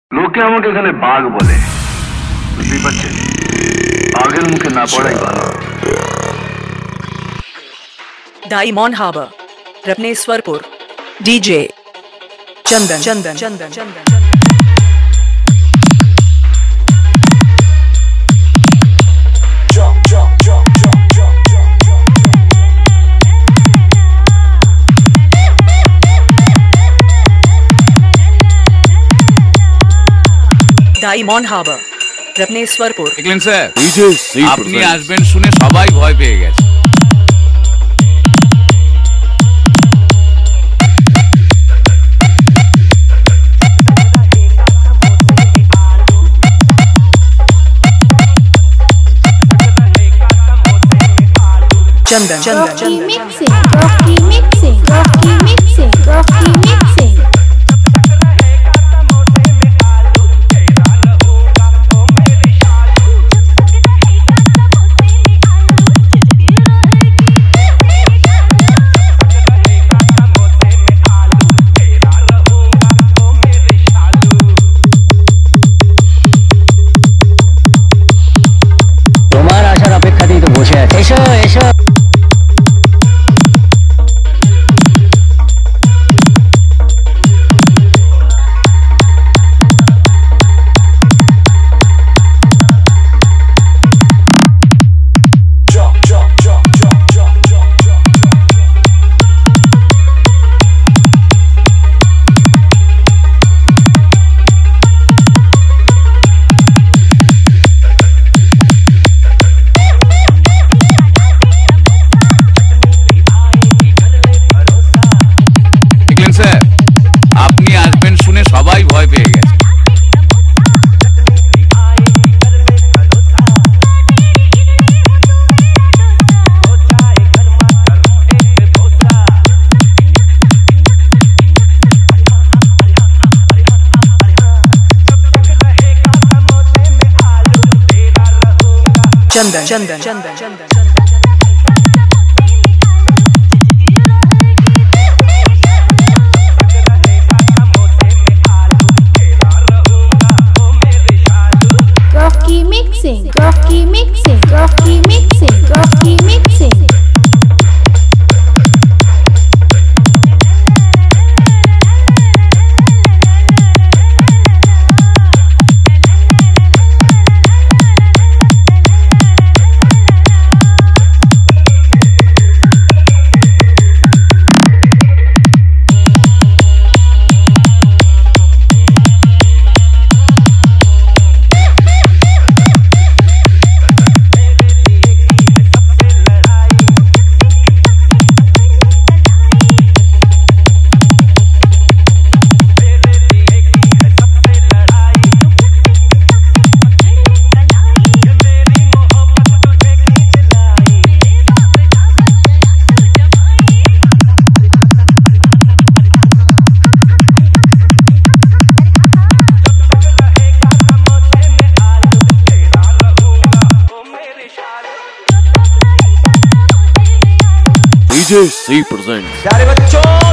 লোকে আমাকে এখানে বাঘ বলে, বুঝতেই পারছেন? বাঘের মুখে না পড়াই ভালো। Diamond Harbour, Ratneshwarpur, DJ Chandan Chandan Chandan Chandan Diamond Harbour, Ratneshwarpur. দেখলেন স্যার, আপনি আসবেন শুনে সবাই ভয় পেয়ে গেছে। Chandan Chandan Chandan mixing, Rocky mixing, Rocky mixing, Rocky mixing. তোমার আসার অপেক্ষাতেই তো বসে আছে। এসো এসো। আপনি আসবেন শুনে সবাই ভয় পেয়ে গেছে। Chandan Chandan Chandan Chandan Rocky mixing, Rocky mixing, Rocky mixing, Rocky mixing. djRocky presents। प्यारे बच्चों